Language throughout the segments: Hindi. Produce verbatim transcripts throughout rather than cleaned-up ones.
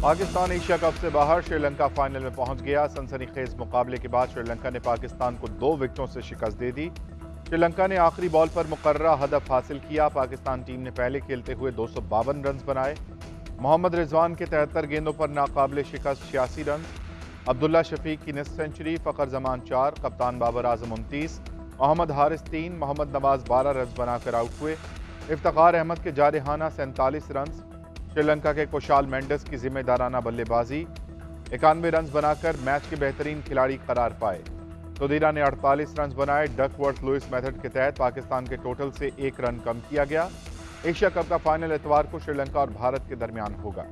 पाकिस्तान एशिया कप से बाहर, श्रीलंका फाइनल में पहुंच गया। सनसनीखेज मुकाबले के बाद श्रीलंका ने पाकिस्तान को दो विकेटों से शिकस्त दे दी। श्रीलंका ने आखिरी बॉल पर मुकर्ररा हदफ हासिल किया। पाकिस्तान टीम ने पहले खेलते हुए दो सौ बावन रन बनाए। मोहम्मद रिजवान के तिहत्तर गेंदों पर नाकाबिले शिकस्त छियासी रन, अब्दुल्ला शफीक की निस्फ सेंचुरी, फ़खर जमान चार, कप्तान बाबर आजम उनतीस, मोहम्मद हारिस तीन, मोहम्मद नवाज बारह रन बनाकर आउट हुए। इफ्तिखार अहमद के जारहाना सैंतालीस रन, श्रीलंका के कुशाल मेंडिस की जिम्मेदाराना बल्लेबाजी, इक्यानवे रन बनाकर मैच के बेहतरीन खिलाड़ी करार पाए। सुधीरा ने अड़तालीस रन बनाए। डकवर्थ लुइस मेथड के तहत पाकिस्तान के टोटल से एक रन कम किया गया। एशिया कप का फाइनल इतवार को श्रीलंका और भारत के दरमियान होगा।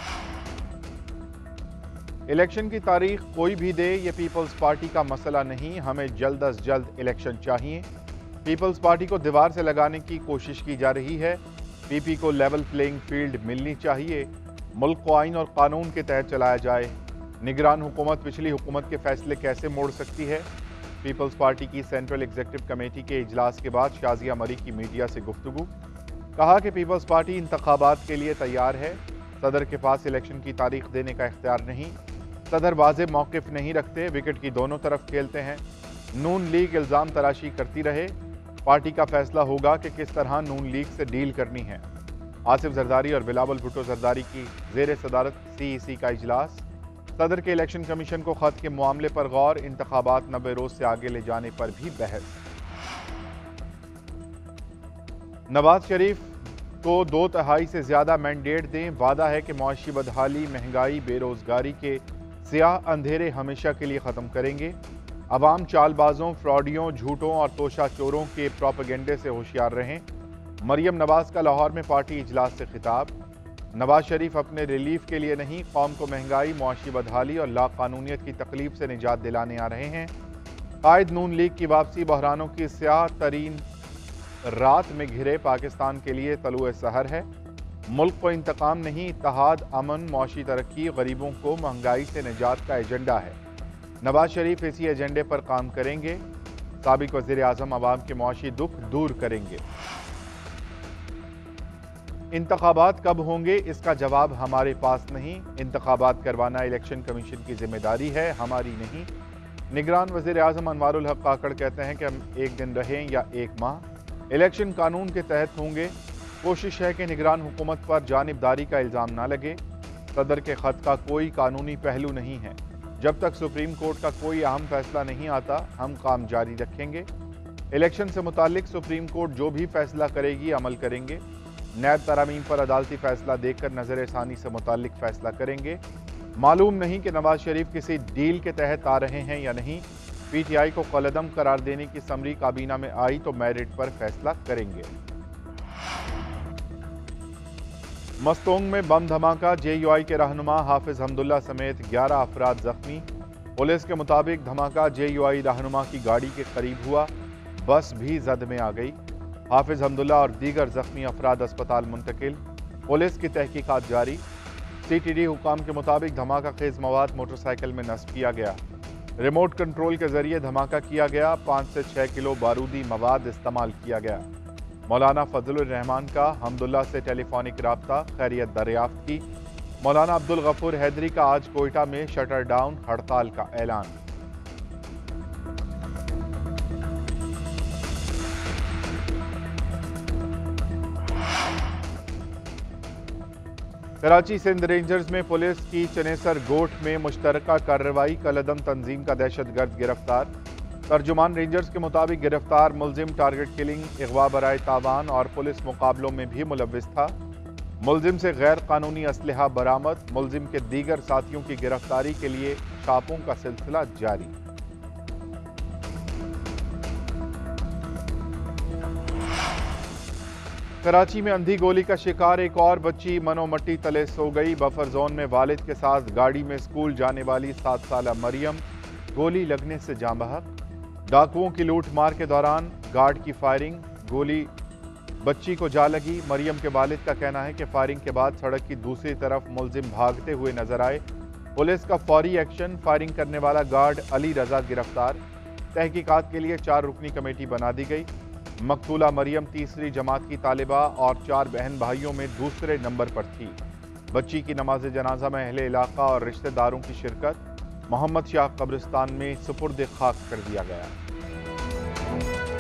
इलेक्शन की तारीख कोई भी दे, ये पीपल्स पार्टी का मसला नहीं। हमें जल्द अज जल्द इलेक्शन चाहिए। पीपल्स पार्टी को दीवार से लगाने की कोशिश की जा रही है। पीपी को लेवल प्लेइंग फील्ड मिलनी चाहिए। मुल्क को आइन और कानून के तहत चलाया जाए। निगरान हुकूमत पिछली हुकूमत के फैसले कैसे मोड़ सकती है? पीपल्स पार्टी की सेंट्रल एग्जीक्यूटिव कमेटी के इजलास के बाद शाजिया मरी की मीडिया से गुफ्तगू। कहा कि पीपल्स पार्टी इंतखाबात के लिए तैयार है। सदर के पास इलेक्शन की तारीख देने का इख्तियार नहीं। सदर वाज़ेह मौक़िफ़ नहीं रखते, विकेट की दोनों तरफ खेलते हैं। नून लीग इल्ज़ाम तराशी करती रहे। पार्टी का फैसला होगा कि किस तरह नून लीग से डील करनी है। आसिफ जरदारी और बिलावल भुट्टो जरदारी की ज़ेर सदारत सी ई सी का इजलास। सदर के इलेक्शन कमीशन को खत के मामले पर गौर। इंतखाबात नब्बे रोज से आगे ले जाने पर भी बहस। नवाज शरीफ को दो तिहाई से ज्यादा मैंडेट दें। वादा है कि मुआशी बदहाली, महंगाई, बेरोजगारी के स्याह अंधेरे हमेशा के लिए ख़त्म करेंगे। अवाम चालबाजों, फ्रॉडियों, झूठों और तोशा चोरों के प्रोपेगेंडे से होशियार रहें। मरियम नवाज का लाहौर में पार्टी इजलास से खिताब। नवाज शरीफ अपने रिलीफ के लिए नहीं, कौम को महंगाई, मुआशी बदहाली और लाकानूनियत की तकलीफ से निजात दिलाने आ रहे हैं। कायद नून लीग की वापसी बहरानों की स्याह तरीन रात में घिरे पाकिस्तान के लिए तलुए सहर है। मुल्क को इंतकाम नहीं, इत्तेहाद, अमन, मुआशी तरक्की, गरीबों को महंगाई से निजात का एजेंडा है। नवाज शरीफ इसी एजेंडे पर काम करेंगे। साबिक वज़ीर आज़म अवाम के मुआशी दुख दूर करेंगे। इंतखाबात कब होंगे, इसका जवाब हमारे पास नहीं। इंतखाबात करवाना इलेक्शन कमीशन की जिम्मेदारी है, हमारी नहीं। निगरान वज़ीर आज़म अनवारुल हक काकड़ कहते हैं कि हम एक दिन रहें या एक माह, इलेक्शन कानून के तहत होंगे। कोशिश है कि निगरान हुकूमत पर जानिबदारी का इल्ज़ाम ना लगे। सदर के खत का कोई कानूनी पहलू नहीं है। जब तक सुप्रीम कोर्ट का कोई अहम फैसला नहीं आता, हम काम जारी रखेंगे। इलेक्शन से मुतालिक सुप्रीम कोर्ट जो भी फैसला करेगी अमल करेंगे। नैब तरामीम पर अदालती फैसला देखकर नजर सानी से मुतालिक फैसला करेंगे। मालूम नहीं कि नवाज शरीफ किसी डील के तहत आ रहे हैं या नहीं। पीटीआई को कलदम करार देने की समरी काबीना में आई तो मेरिट पर फैसला करेंगे। मस्तोंग में बम धमाका, जेयूआई के रहनुमा हाफिज हमदुल्ला समेत ग्यारह अफराद जख्मी। पुलिस के मुताबिक धमाका जेयूआई रहनुमा की गाड़ी के करीब हुआ। बस भी जद में आ गई। हाफिज हमदुल्ला और दीगर जख्मी अफराद अस्पताल मुंतकिल। पुलिस की तहकीकात जारी। सीटीडी हुकाम के मुताबिक धमाका खेज मवाद मोटरसाइकिल में नस्ब किया गया। रिमोट कंट्रोल के जरिए धमाका किया गया। पाँच से छः किलो बारूदी मवाद इस्तेमाल किया गया। मौलाना फजलुर रहमान का हमदुल्ला से टेलीफोनिक राब्ता, खैरियत दरियाफ्त की। मौलाना अब्दुल गफूर हैदरी का आज कोयटा में शटर डाउन हड़ताल का ऐलान। कराची सिंध रेंजर्स में पुलिस की चनेसर गोठ में मुश्तरका कार्रवाई। कलदम तंजीम का दहशतगर्द गिरफ्तार। तर्जुमान रेंजर्स के मुताबिक गिरफ्तार मुलजिम टारगेट किलिंग, अगवा बराए तावान और पुलिस मुकाबलों में भी मुलव्विस था। मुलजिम से गैर कानूनी असलहा बरामद। मुलजिम के दीगर साथियों की गिरफ्तारी के लिए छापों का सिलसिला जारी। कराची में अंधी गोली का शिकार एक और बच्ची मनोमट्टी तले सो गई। बफर जोन में वालिद के साथ गाड़ी में स्कूल जाने वाली सात साल मरियम गोली लगने से जाँ बहक। डाकुओं की लूट मार के दौरान गार्ड की फायरिंग, गोली बच्ची को जा लगी। मरियम के वालिद का कहना है कि फायरिंग के बाद सड़क की दूसरी तरफ मुलजिम भागते हुए नजर आए। पुलिस का फौरी एक्शन। फायरिंग करने वाला गार्ड अली रजा गिरफ्तार। तहकीकात के लिए चार रुकनी कमेटी बना दी गई। मकतूला मरियम तीसरी जमात की तालिबा और चार बहन भाइयों में दूसरे नंबर पर थी। बच्ची की नमाज जनाजा में अहले इलाका और रिश्तेदारों की शिरकत। मोहम्मद शाह कब्रिस्तान में सुपुर्द खाक कर दिया गया।